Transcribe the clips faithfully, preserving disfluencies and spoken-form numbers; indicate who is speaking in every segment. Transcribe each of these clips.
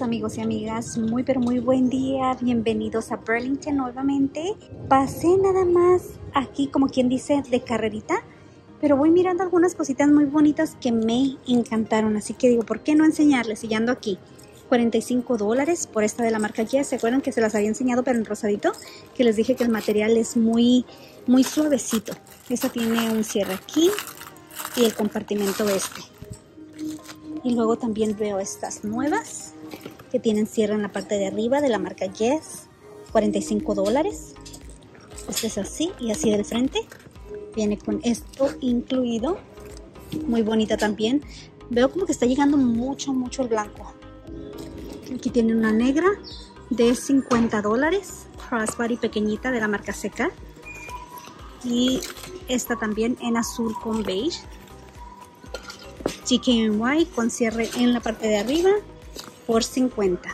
Speaker 1: amigos y amigas, muy pero muy buen día, bienvenidos a Burlington nuevamente. Pasé nada más aquí como quien dice de carrerita, pero voy mirando algunas cositas muy bonitas que me encantaron, así que digo, ¿por qué no enseñarles? Y ando aquí, cuarenta y cinco dólares por esta de la marca Guess. ¿Se acuerdan que se las había enseñado pero en rosadito? Que les dije que el material es muy, muy suavecito. Esta tiene un cierre aquí y el compartimento este. Y luego también veo estas nuevas que tienen cierre en la parte de arriba de la marca Guess, cuarenta y cinco dólares. Este es así y así del frente. Viene con esto incluido. Muy bonita también. Veo como que está llegando mucho, mucho el blanco. Aquí tiene una negra de cincuenta dólares. Crossbody pequeñita de la marca Seca. Y esta también en azul con beige. G K N Y con cierre en la parte de arriba por cincuenta.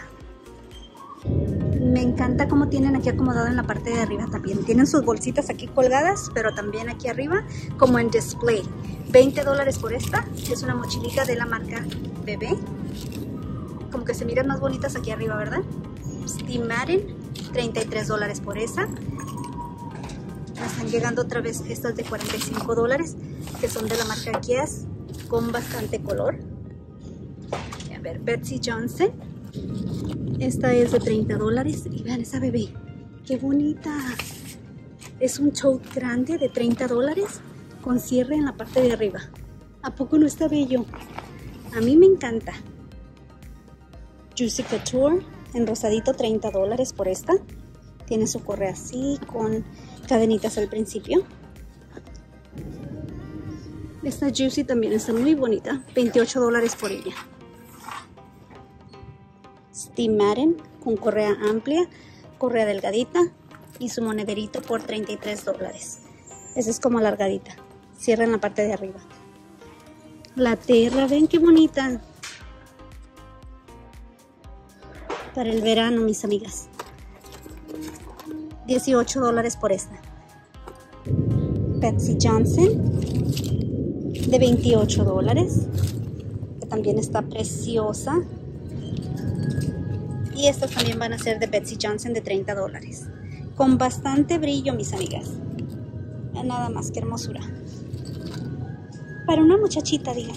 Speaker 1: Me encanta cómo tienen aquí acomodado en la parte de arriba también. Tienen sus bolsitas aquí colgadas, pero también aquí arriba como en display. veinte dólares por esta. Es una mochilita de la marca Bebé. Como que se miran más bonitas aquí arriba, ¿verdad? Steve Madden, treinta y tres dólares por esa. Están llegando otra vez estas de cuarenta y cinco dólares, que son de la marca Guess, con bastante color. A ver, Betsey Johnson. Esta es de treinta dólares. Y vean esa bebé. ¡Qué bonita! Es un tote grande de treinta dólares con cierre en la parte de arriba. ¿A poco no está bello? A mí me encanta. Juicy Couture en rosadito, treinta dólares por esta. Tiene su correa así con cadenitas al principio. Esta Juicy también está muy bonita, veintiocho dólares por ella. Steve Madden con correa amplia, correa delgadita y su monederito por treinta y tres dólares. Esa es como alargadita, cierra en la parte de arriba. La Terra, ven qué bonita. Para el verano, mis amigas. dieciocho dólares por esta. Betsey Johnson de veintiocho dólares, que también está preciosa. Y estas también van a ser de Betsey Johnson de treinta dólares, con bastante brillo, mis amigas. Nada más, que hermosura para una muchachita, digan.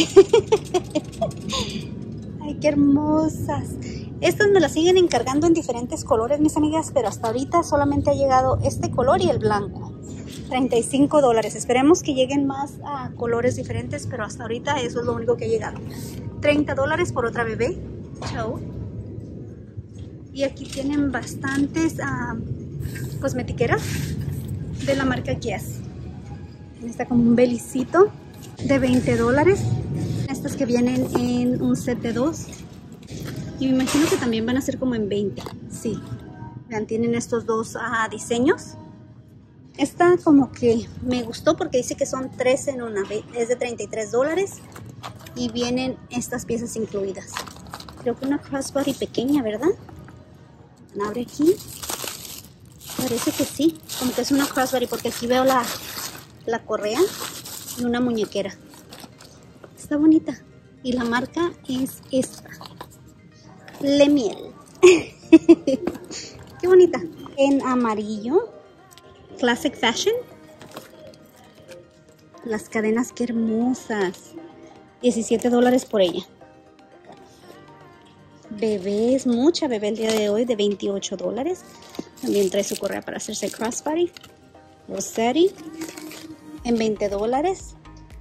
Speaker 1: Ay, qué hermosas. Estas me las siguen encargando en diferentes colores, mis amigas, pero hasta ahorita solamente ha llegado este color y el blanco. treinta y cinco dólares. Esperemos que lleguen más a colores diferentes, pero hasta ahorita eso es lo único que ha llegado. treinta dólares por otra bebé. Chau. Y aquí tienen bastantes uh, cosmetiqueras de la marca Guess. Está como un belicito de veinte dólares. Estas que vienen en un set de dos. Y me imagino que también van a ser como en veinte. Sí. Vean, tienen estos dos uh, diseños. Esta como que me gustó porque dice que son tres en una. Es de treinta y tres dólares. Y vienen estas piezas incluidas. Creo que una crossbody pequeña, ¿verdad? Abre aquí. Parece que sí. Como que es una crossbody porque aquí veo la, la correa y una muñequera. Está bonita. Y la marca es esta. Le Miel. Qué bonita. En amarillo. Classic Fashion. Las cadenas, qué hermosas. diecisiete dólares por ella. Bebé, es mucha bebé el día de hoy, de veintiocho dólares. También trae su correa para hacerse crossbody. Rossetti en veinte dólares.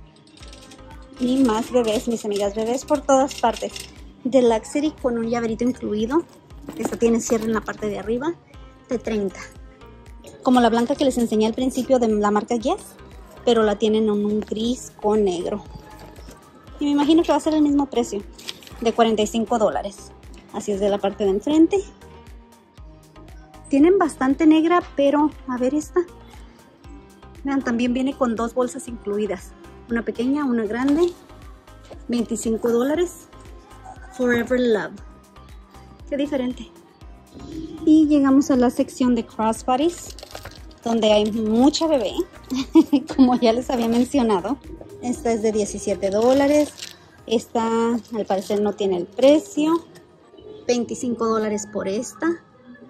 Speaker 1: Y más bebés, mis amigas, bebés por todas partes. Deluxe con un llaverito incluido. Esta tiene cierre en la parte de arriba de treinta. Como la blanca que les enseñé al principio de la marca Guess, pero la tienen en un gris con negro. Y me imagino que va a ser el mismo precio, de cuarenta y cinco dólares. Así es de la parte de enfrente. Tienen bastante negra, pero a ver esta. Vean, también viene con dos bolsas incluidas. Una pequeña, una grande. veinticinco dólares. Forever Love. Qué diferente. Y llegamos a la sección de crossbodies, donde hay mucha bebé, como ya les había mencionado. Esta es de diecisiete dólares. Esta al parecer no tiene el precio. veinticinco dólares por esta.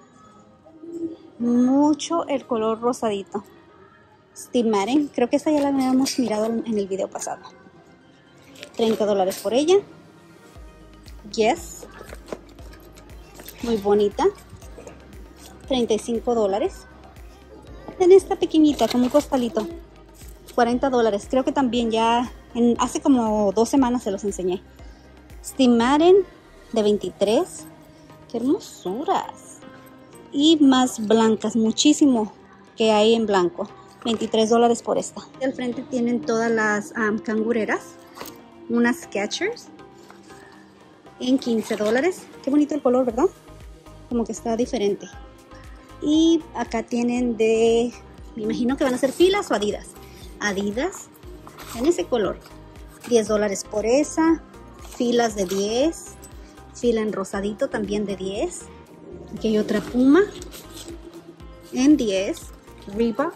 Speaker 1: Mucho el color rosadito. Steve Madden, creo que esta ya la habíamos mirado en el video pasado. treinta dólares por ella. Yes, muy bonita. treinta y cinco dólares. En esta pequeñita, como un costalito, cuarenta dólares. Creo que también ya en, hace como dos semanas se los enseñé. Steve Madden de veintitrés. Qué hermosuras. Y más blancas, muchísimo que hay en blanco. veintitrés dólares por esta. Al frente tienen todas las um, cangureras. Unas Skechers en quince dólares. Qué bonito el color, ¿verdad? Como que está diferente. Y acá tienen de, me imagino que van a ser filas o Adidas. Adidas en ese color. diez dólares por esa. Filas de diez. Fila en rosadito también de diez. Aquí hay otra Puma en diez. Reebok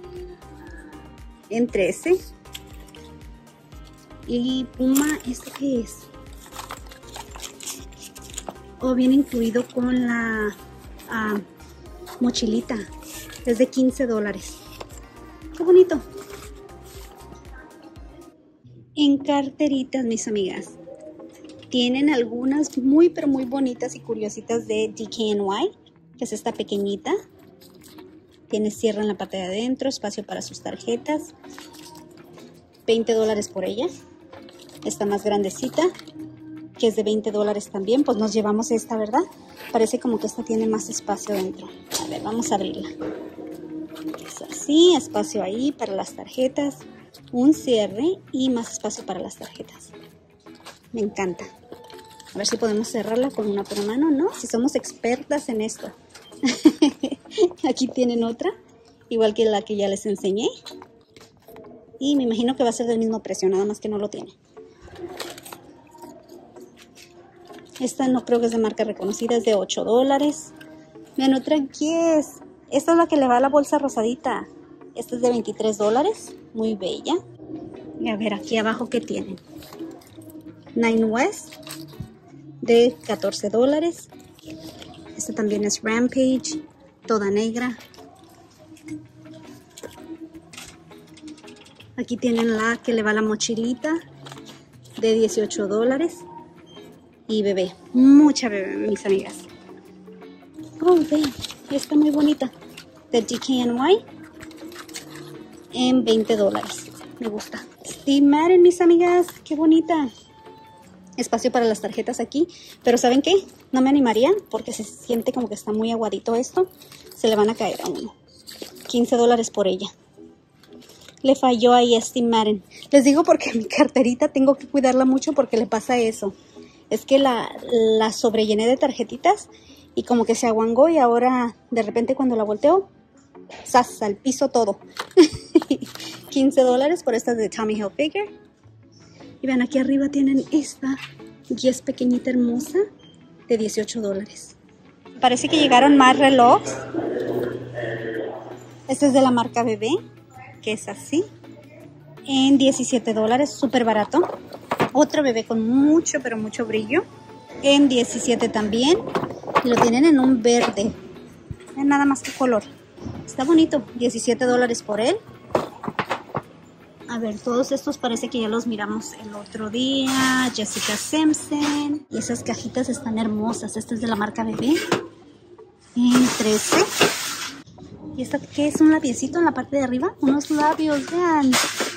Speaker 1: en trece. Y Puma, ¿esto qué es? O oh, viene incluido con la uh, mochilita. Es de quince dólares. Qué bonito. En carteritas, mis amigas, tienen algunas muy pero muy bonitas y curiositas de D K N Y, que es esta pequeñita. Tiene cierre en la parte de adentro, espacio para sus tarjetas. veinte dólares por ella. Esta más grandecita, que es de veinte dólares también. Pues nos llevamos esta, ¿verdad? Parece como que esta tiene más espacio dentro. A ver, vamos a abrirla. Es así, espacio ahí para las tarjetas. Un cierre y más espacio para las tarjetas. Me encanta. A ver si podemos cerrarla con una pura mano, ¿no? Si somos expertas en esto. Aquí tienen otra, igual que la que ya les enseñé. Y me imagino que va a ser del mismo precio, nada más que no lo tiene. Esta no creo que es de marca reconocida, es de ocho dólares. Vean, otra Guess. Esta es la que le va a la bolsa rosadita. Esta es de veintitrés dólares, muy bella. Y a ver aquí abajo qué tienen. Nine West de catorce dólares. Esta también es Rampage, toda negra. Aquí tienen la que le va a la mochilita de dieciocho dólares. Y bebé, mucha bebé, mis amigas. Oh, ve, está muy bonita. De D K N Y en veinte dólares. Me gusta. Steve Madden, mis amigas, qué bonita. Espacio para las tarjetas aquí. Pero ¿saben qué? No me animaría porque se siente como que está muy aguadito esto. Se le van a caer a uno. quince dólares por ella. Le falló ahí a Steve Madden. Les digo porque mi carterita tengo que cuidarla mucho porque le pasa eso. Es que la, la sobrellené de tarjetitas y como que se aguangó y ahora de repente cuando la volteo, ¡zas! Al piso todo. quince dólares por estas de Tommy Hilfiger. Y vean, aquí arriba tienen esta Guess pequeñita hermosa de dieciocho dólares. Parece que llegaron más relojes. Este es de la marca Bebé, que es así. En diecisiete dólares, súper barato. Otro Bebé con mucho, pero mucho brillo. En diecisiete también. Y lo tienen en un verde. Vean nada más que color. Está bonito. diecisiete dólares por él. A ver, todos estos parece que ya los miramos el otro día. Jessica Simpson. Y esas cajitas están hermosas. Esta es de la marca Bebé. En trece. ¿Y esta qué es? ¿Un labiecito en la parte de arriba? Unos labios, vean.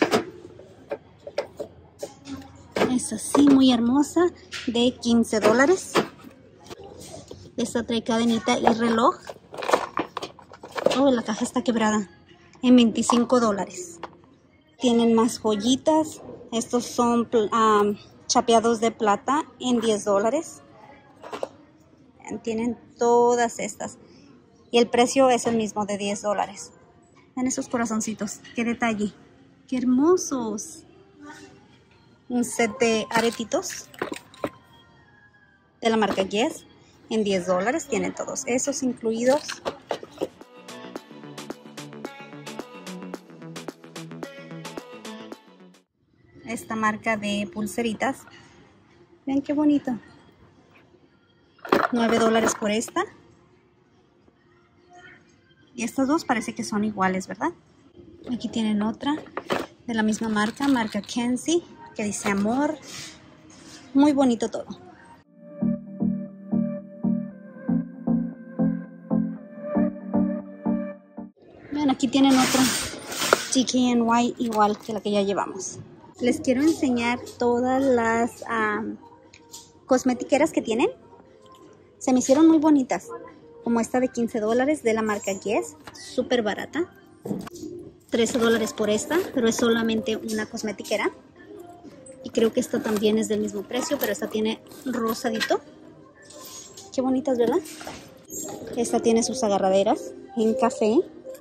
Speaker 1: Es así, muy hermosa. De quince dólares. Esta trae cadenita y reloj. Oh, la caja está quebrada. En veinticinco dólares. Tienen más joyitas. Estos son um, chapeados de plata en diez dólares. Tienen todas estas. Y el precio es el mismo, de diez dólares. Vean esos corazoncitos. Qué detalle. Qué hermosos. Un set de aretitos de la marca Guess en diez dólares. Tienen todos esos incluidos. Esta marca de pulseritas. Vean qué bonito. nueve dólares por esta. Y estas dos parece que son iguales, ¿verdad? Aquí tienen otra de la misma marca, marca Kenzie, que dice amor. Muy bonito todo. Vean, aquí tienen otra T K N Y igual que la que ya llevamos. Les quiero enseñar todas las um, cosmetiqueras que tienen. Se me hicieron muy bonitas. Como esta de quince dólares de la marca Guess. Súper barata. trece dólares por esta, pero es solamente una cosmetiquera. Y creo que esta también es del mismo precio, pero esta tiene rosadito. Qué bonitas, ¿verdad? Esta tiene sus agarraderas en café.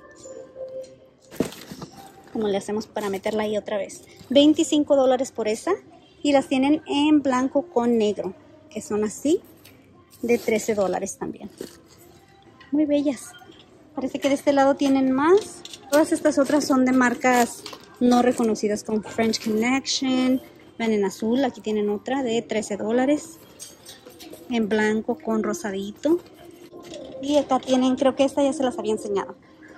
Speaker 1: Como le hacemos para meterla ahí otra vez. veinticinco dólares por esta. Y las tienen en blanco con negro, que son así, de trece dólares también. Muy bellas. Parece que de este lado tienen más. Todas estas otras son de marcas no reconocidas, como French Connection. Ven en azul, aquí tienen otra de trece dólares. En blanco con rosadito. Y acá tienen, creo que esta ya se las había enseñado.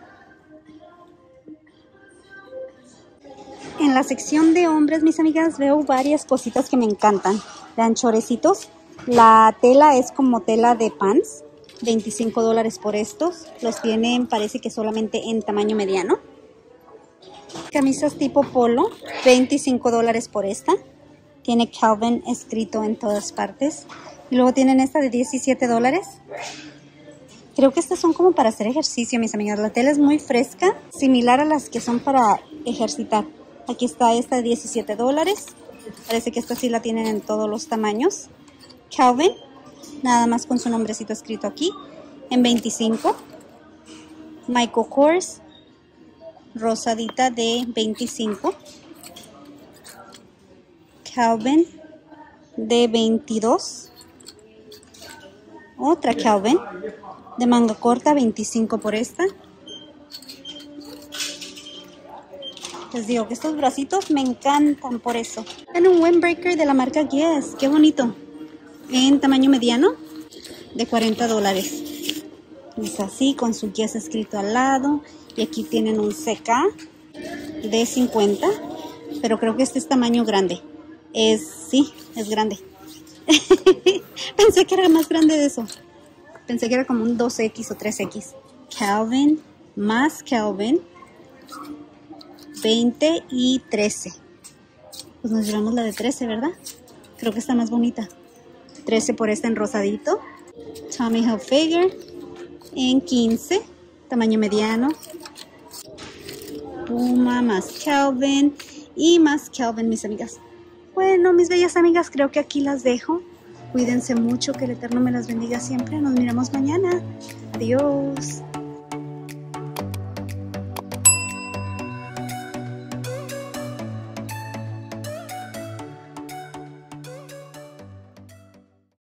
Speaker 1: En la sección de hombres, mis amigas, veo varias cositas que me encantan. Vean, chorecitos. La tela es como tela de pants. veinticinco dólares por estos. Los tienen, parece que solamente en tamaño mediano. Camisas tipo polo. veinticinco dólares por esta. Tiene Calvin escrito en todas partes. Y luego tienen esta de diecisiete dólares. Creo que estas son como para hacer ejercicio, mis amigas. La tela es muy fresca, similar a las que son para ejercitar. Aquí está esta de diecisiete dólares. Parece que esta sí la tienen en todos los tamaños. Calvin, nada más con su nombrecito escrito aquí, en veinticinco. Michael Kors, rosadita de veinticinco. Calvin de veintidós. Otra Calvin de manga corta, veinticinco por esta. Les digo que estos bracitos me encantan por eso. Ven, un windbreaker de la marca Guess. Qué bonito. En tamaño mediano, de cuarenta dólares. Es así, con su Guess escrito al lado. Y aquí tienen un C K de cincuenta. Pero creo que este es tamaño grande. Es, sí, es grande. Pensé que era más grande de eso. Pensé que era como un dos equis o tres equis. Calvin, más Calvin. veinte y trece. Pues nos llevamos la de trece, ¿verdad? Creo que está más bonita. trece por esta en rosadito. Tommy Hilfiger en quince. Tamaño mediano. Puma más Calvin. Y más Calvin, mis amigas. Bueno, mis bellas amigas, creo que aquí las dejo. Cuídense mucho, que el Eterno me las bendiga siempre. Nos miramos mañana. Adiós.